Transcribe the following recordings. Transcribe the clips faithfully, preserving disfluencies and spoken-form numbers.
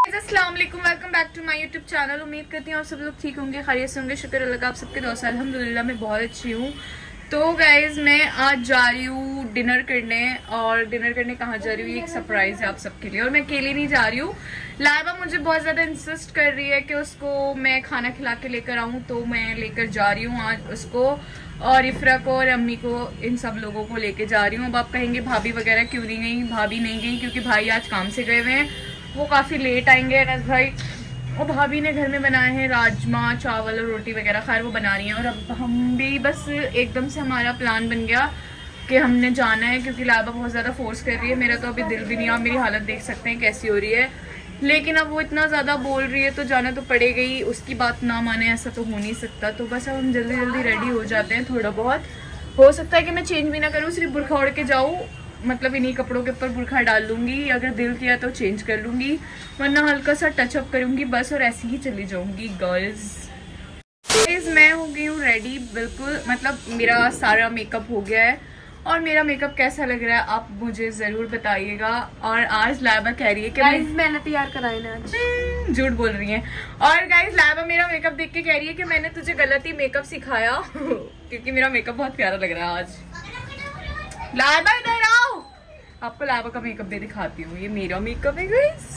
अस्सलाम वालेकुम, welcome back to my YouTube channel. उम्मीद करती हूँ आप सब लोग ठीक होंगे, खैरियत से होंगे। शुक्र अल्लाह का, आप सबके दोस्त। अल्हम्दुलिल्लाह मैं बहुत अच्छी हूँ। तो गाइज मैं आज जा रही हूँ डिनर करने, और डिनर करने कहाँ जा रही हूँ, एक सरप्राइज है आप सबके लिए। और मैं अकेली नहीं जा रही हूँ, लाइबा मुझे बहुत ज़्यादा इंसिस्ट कर रही है कि उसको मैं खाना खिला के लेकर आऊँ, तो मैं लेकर जा रही हूँ आज उसको और इफ्रा को और अम्मी को, इन सब लोगों को लेके जा रही हूँ। अब आप कहेंगे भाभी वगैरह क्यों नहीं गई? भाभी नहीं गई क्योंकि भाई आज काम से गए हुए हैं, वो काफ़ी लेट आएंगे अनस भाई। और भाभी ने घर में बनाए हैं राजमा चावल और रोटी वगैरह, खैर वो बना रही हैं। और अब हम भी बस एकदम से हमारा प्लान बन गया कि हमने जाना है, क्योंकि लाइबा बहुत ज़्यादा फोर्स कर रही है। मेरा तो अभी दिल भी नहीं, आप मेरी हालत देख सकते हैं कैसी हो रही है, लेकिन अब वो इतना ज़्यादा बोल रही है तो जाना तो पड़ेगा ही। उसकी बात ना माने ऐसा तो हो नहीं सकता। तो बस अब हम जल्दी जल्दी रेडी हो जाते हैं। थोड़ा बहुत हो सकता है कि मैं चेंज भी ना करूँ, सिर्फ बुरखा ओढ़ के जाऊँ, मतलब इन्हीं कपड़ों के ऊपर बुरखा डाल लूँगी। अगर दिल किया तो चेंज कर लूँगी, वरना हल्का सा टचअप करूँगी बस, और ऐसे ही चली जाऊँगी। गर्ल्स गाइस मैं हो गई हूँ रेडी बिल्कुल, मतलब मेरा सारा मेकअप हो गया है। और मेरा मेकअप कैसा लग रहा है आप मुझे ज़रूर बताइएगा। और आज लाइबा कह रही है कि गाइस मैंने तैयार कराई ना, आज झूठ बोल रही है। और गाइस लाइबा मेरा मेकअप देख के कह रही है कि मैंने तुझे गलत ही मेकअप सिखाया क्योंकि मेरा मेकअप बहुत प्यारा लग रहा है आज। लाइबा इधर आओ, आपको लाइबा का मेकअप भी दिखाती हूँ। ये मेरा मेकअप है गाइस।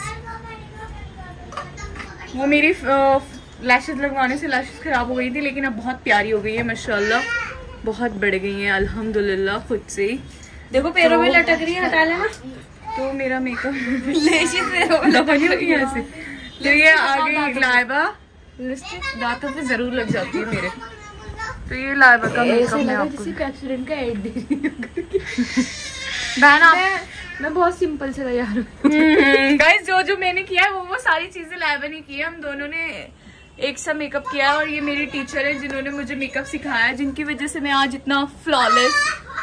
वो मेरी लैशेस लगवाने से लैशेस खराब हो गई थी, लेकिन अब बहुत प्यारी हो गई है माशाल्लाह, बहुत बढ़ गई हैं अल्हम्दुलिल्लाह खुद से ही। देखो पैरों में लटक रही है, हटा लेना। तो मेरा मेकअप लैशेस पैरों में लटक रही है ऐसे। तो ये आगे लाइबा लिपस्टिक दांतों पे जरूर लग जाती है मेरे। तो ये लाइबा का मेकअप मैं आपको एक्सीडेंट का एड दे रही बहन आप मैं, मैं बहुत सिंपल से तैयार हूँ गाइस। जो जो मैंने किया है वो वो सारी चीजें लाइबा ने की है, हम दोनों ने एक सा मेकअप किया है। और ये मेरी टीचर है जिन्होंने मुझे मेकअप सिखाया है, जिनकी वजह से मैं आज इतना फ्लॉलेस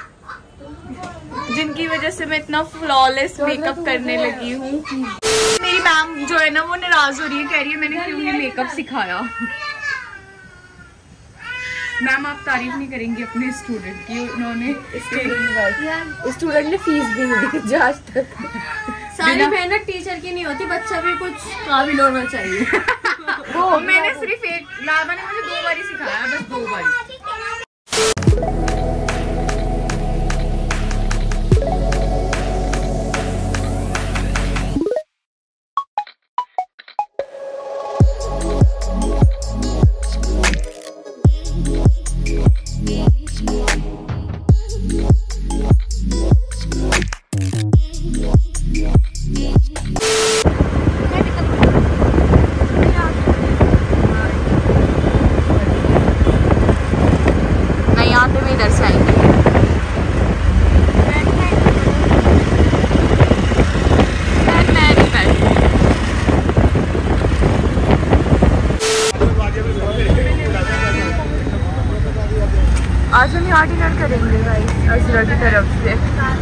जिनकी वजह से मैं इतना फ्लॉलेस मेकअप करने लगी हूँ। मेरी मैम जो है ना वो नाराज हो रही है, कह रही है मैंने क्यों ये मेकअप सिखाया। मैम आप तारीफ नहीं करेंगी अपने स्टूडेंट की, उन्होंने स्टूडेंट ने फीस भी नहीं दी आज तक। सारी मेहनत टीचर की नहीं होती, बच्चा भी कुछ काबिल होना चाहिए। वो मैंने सिर्फ एक, लाइबा ने मुझे दो बारी सिखाया, बस दो बारी। आज हम यहाँ डिनर करेंगे गाइस अजरा की तरफ से।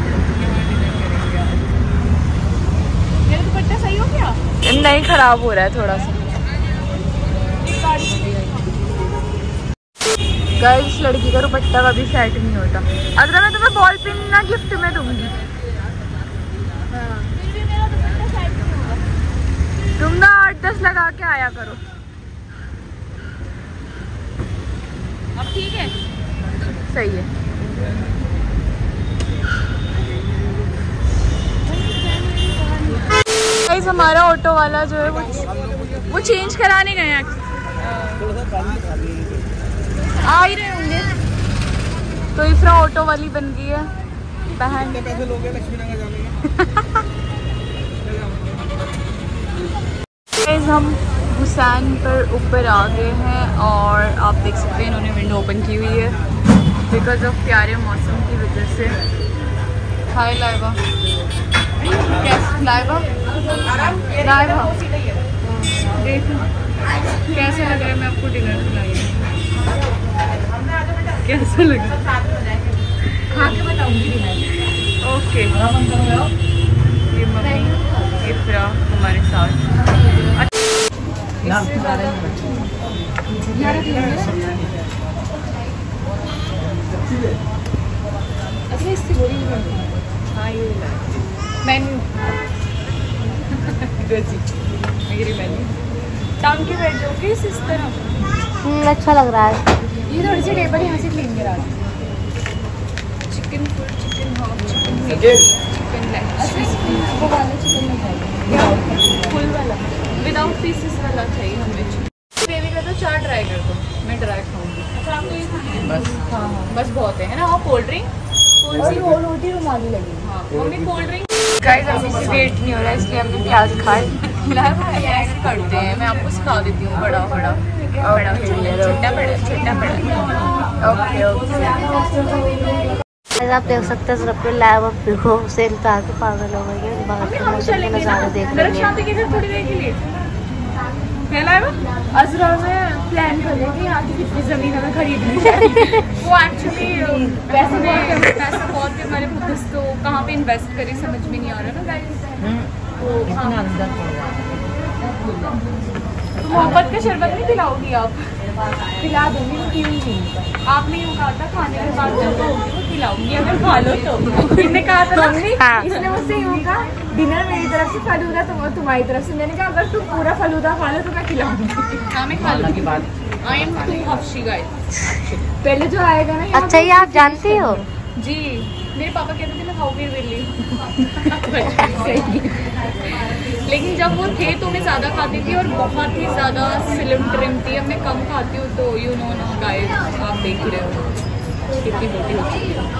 मेरा दुपट्टा सही हो गया? नहीं, खराब हो रहा है थोड़ा सा। गाइस लड़की का दुपट्टा कभी सेट नहीं होता। अजरा मैं तुम्हें बॉल पिन ना गिफ्ट में दूंगी, तुम ना आठ दस लगा के आया करो। अब ठीक है, सही है। गाइस हमारा ऑटो वाला जो है वो वो चेंज कराने गए हैं, आ ही रहे होंगे। तो इफ्रा ऑटो वाली बन गई है बहन। पैसे लोगे लक्ष्मीनगर जाने गाइस हम हुसैन पर ऊपर आ गए हैं, और आप देख सकते हैं इन्होंने विंडो ओपन की हुई है बिकॉज ऑफ प्यारे मौसम की वजह से। हाय लाइबा, कैसे लाइबा लाइबा देखो कैसा लग रहा है। मैं आपको डिनर खिलाई, कैसा लग रहा है खा के बताऊंगी डिनर। ओके, ये मम्मी इफ्रा हमारे साथ। अच्छा इससे बोरी नहीं बनती। हाँ ये मैं गिरी मैंने। टांग के बैठ जाओगे इस तरह। अच्छा लग रहा है। ये थोड़ी सी टेबल यहाँ से क्लीन करा दो। Chicken full, chicken half, chicken chicken leg, वो वाला चिकन नहीं चाहिए, फुल वाला विदाउट पीसेस वाला चाहिए हमें। बेबी का तो चार ट्राई कर दो, मैं ड्राई खाऊंगी। अच्छा आपको ये खाना है? बस हाँ हाँ बस बहुत है ना। और कोल्ड ड्रिंक कौन सी? और रोटी रुमाली लगी। हाँ मम्मी कोल्ड ड्रिंक। गाइस अभी से वेट नहीं हो रहा है इसलिए हमने प्याज खाए। ऐसे करते हैं, मैं आपको सिखा देती हूँ। बड़ा बड़ा बड़ा छोटा बड़ा छोटा बड़ा। ओके ओके आप देख सकते हैं सिर्फ लैब अब देखो सेल पे आके पागल हो गई है। बाहर के मौसम के नज़ारे देख रहे हैं। थोड़ी देर के लिए पहला है अजरा में प्लान कर रही थी यहाँ की कितनी ज़मीन हमें खरीदनी है। वो एक्चुअली पैसे बहुत पैसा बहुत है हमारे पास, तो कहाँ पे इन्वेस्ट करें समझ में नहीं आ रहा ना गाइस। तो मोहब्बत का शरबत नहीं पिलाओगी आप? पिला दूंगी, वो क्यों नहीं। आपने यूँ कहा था खाने के बाद जब होगी वो खिलाऊंगी अगर खा लो तो। इन्हें कहा था मम्मी, इसने मुझसे यूँ कहा डिनर मेरी तरफ से फलूदा तुम तुम्हारी तरफ से। मैंने कहा अगर तुम पूरा फलूदा खा लो तो मैं खिलाऊंगी। हाँ मैं खा लूँगी। I am too Hafshi guys. पहले जो आएगा ना। अच्छा ये आप जानती हो? जी मेरे पापा कहते थे मैं खाऊंगी बिल्ली। लेकिन जब वो थे तो मैं ज़्यादा खाती थी और बहुत ही ज़्यादा स्लिम ट्रिम थी। अब मैं कम खाती हूँ तो यू नो ना गाइस, आप देख रहे हो कितनी मोटी हो चुकी है।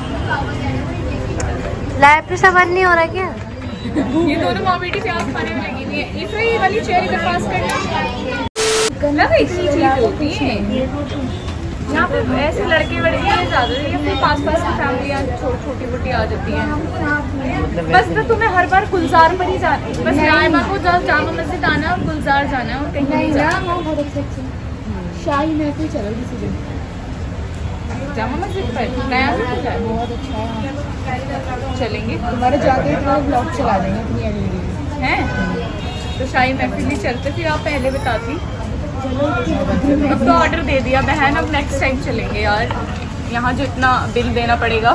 लाइफ पे सवार नहीं हो रहा क्या? ये दोनों माँ बेटी प्याज खाने में लगी हुई है। इस ये वाली चेयर इधर पास करना इतनी चीज होती है यहाँ पे। ऐसे लड़के वड़के ज़्यादा या फिर पास पास की फैमिलियाँ छोटी मोटी आ जाती हैं। बस तो तुम्हें हर बार गुलजार पर ही जाना है। बस रायमा को जामा मस्जिद आना है और गुलजार जाना है और कहीं नहीं जाना। बहुत अच्छे अच्छे शाही महफिल चलो किसी दिन जामा मस्जिद पर नया है, बहुत अच्छा है। चलेंगे तुम्हारे जाते हुए ब्लॉग चला देंगे अपनी एलईडी हैं। तो शाही महफिल ही चलते फिर आप पहले बताती। अब तो ऑर्डर दे दिया बहन, अब नेक्स्ट टाइम चलेंगे यार। यहाँ जो इतना बिल देना पड़ेगा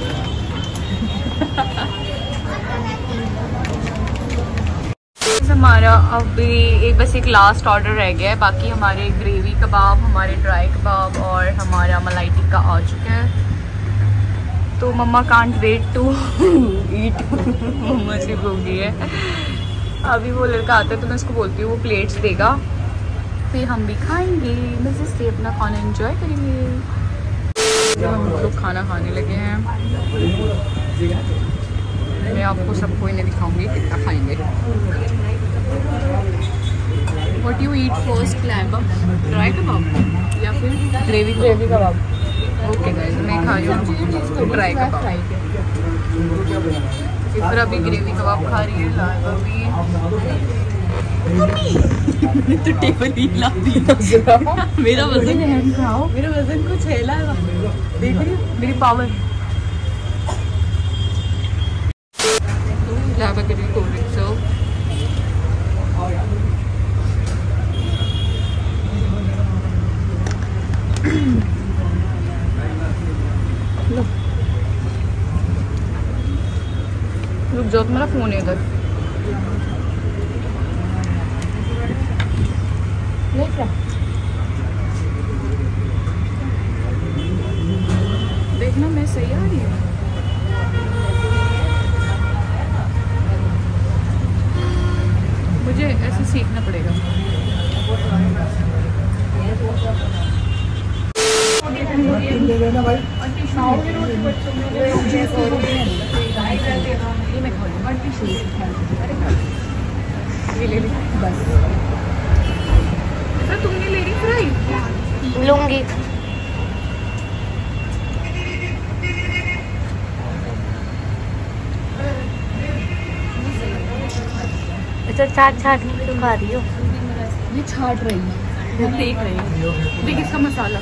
हमारा अभी एक बस एक लास्ट ऑर्डर रह गया है। बाकी हमारे ग्रेवी कबाब, हमारे ड्राई कबाब और हमारा मलाई टिक्का आ चुका है। तो mama can't wait to eat. Mama से हो गई है। अभी वो लड़का आता है तो मैं उसको बोलती हूँ वो प्लेट्स देगा, फिर हम भी खाएंगे, मज़े से अपना खाना एंजॉय करेंगे। तो हम लोग खाना खाने लगे हैं। मैं आपको सबको इन्हें दिखाऊंगी कितना खाएंगे। What you eat first lab? Dry कबाब या फिर ग्रेवी ग्रेवी कबाब? ओके गाइस मैं खा रही हूँ ड्राई कबाब। इफ्रा भी ग्रेवी कबाब खा रही है। लाइबा भी तो टेबल ही ला दिया। मेरा वजन मेरा वजन कुछ है ला। देख रही हो मेरी पावर। लाइबा के लिए कोल्ड ड्रिंक सर्व। लो रुक जाओ, तुम्हारा फोन है इधर। देखना मैं सही आ रही हूँ। मुझे ऐसे सीखना पड़ेगा। बस तुम नहीं ले रही फ्राई? लूंगी। अच्छा छाट छाट तो खा रही हो? ये छाट रही है, देख रही है। देख इसका मसाला,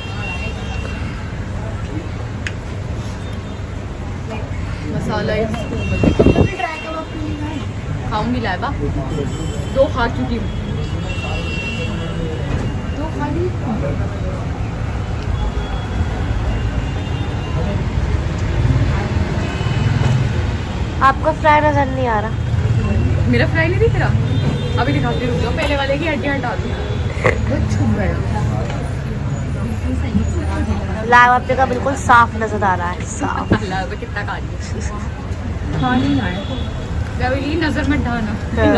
मसाला खाऊंगी। लाइबा दो खा चुकी हूँ, दो खा ली। आपका फ्राई नजर नहीं आ रहा? मेरा फ्राई नहीं दिख रहा? अभी दिखाती रुक जाओ, पहले वाले की हड्डियाँ हटा दूँ। बहुत छुप गया। लाइव आप जगह बिल्कुल साफ नजर आ रहा है, साफ। लाइव कितना काली हाँ नहीं आए नजर में ढाना।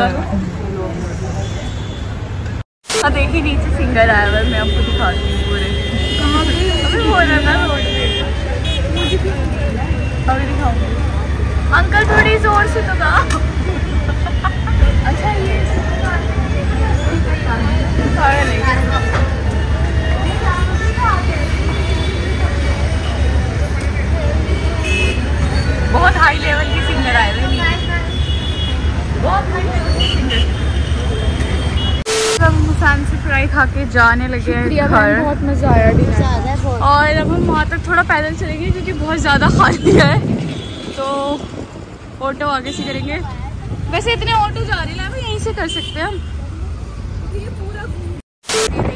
देखिए नीचे सिंगर आया हुआ है, मैं आपको दिखाती हूँ पूरे। कहाँ पे? अभी बोल रहा था रोड पे। अभी दिखाऊंगी। अंकल थोड़ी जोर से तो गा। अच्छा ये बहुत हाई लेवल की सिंगर आए हुए हैं, बहुत हाई लेवल की सिंगर। हम फैंसी फ्राई खा के जाने लगे हैं घर। बहुत मजा आया डिनर, और अब हम वहाँ तक थोड़ा पैदल चलेंगे क्योंकि बहुत ज़्यादा खाली है, तो ऑटो आगे से करेंगे। वैसे इतने ऑटो जा रहे हैं, यहीं से कर सकते हैं हम। ये पूरा